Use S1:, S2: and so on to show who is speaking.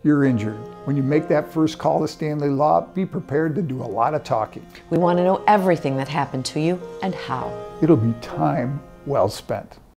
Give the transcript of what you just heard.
S1: you're injured. When you make that first call to Stanley Law, be prepared to do a lot of talking.
S2: We want to know everything that happened to you and how.
S1: It'll be time well spent.